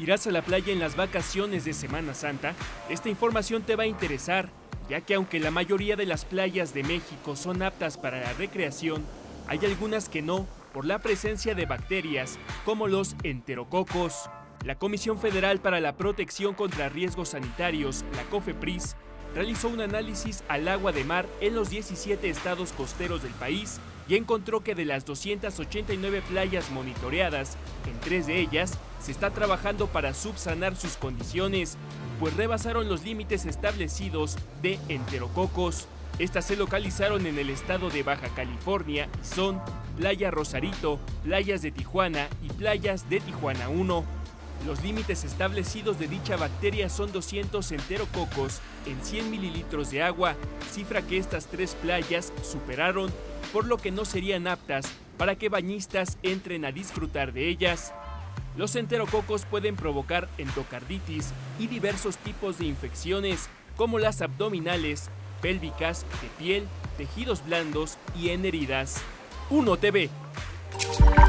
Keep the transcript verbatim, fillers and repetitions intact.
¿Irás a la playa en las vacaciones de Semana Santa? Esta información te va a interesar, ya que aunque la mayoría de las playas de México son aptas para la recreación, hay algunas que no, por la presencia de bacterias como los enterococos. La Comisión Federal para la Protección contra Riesgos Sanitarios, la COFEPRIS, realizó un análisis al agua de mar en los diecisiete estados costeros del país y encontró que de las doscientas ochenta y nueve playas monitoreadas, en tres de ellas se está trabajando para subsanar sus condiciones, pues rebasaron los límites establecidos de enterococos. Estas se localizaron en el estado de Baja California y son Playa Rosarito, playas de Tijuana y playas de Tijuana uno. Los límites establecidos de dicha bacteria son doscientos enterococos en cien mililitros de agua, cifra que estas tres playas superaron, por lo que no serían aptas para que bañistas entren a disfrutar de ellas. Los enterococos pueden provocar endocarditis y diversos tipos de infecciones, como las abdominales, pélvicas, de piel, tejidos blandos y en heridas. uno T V.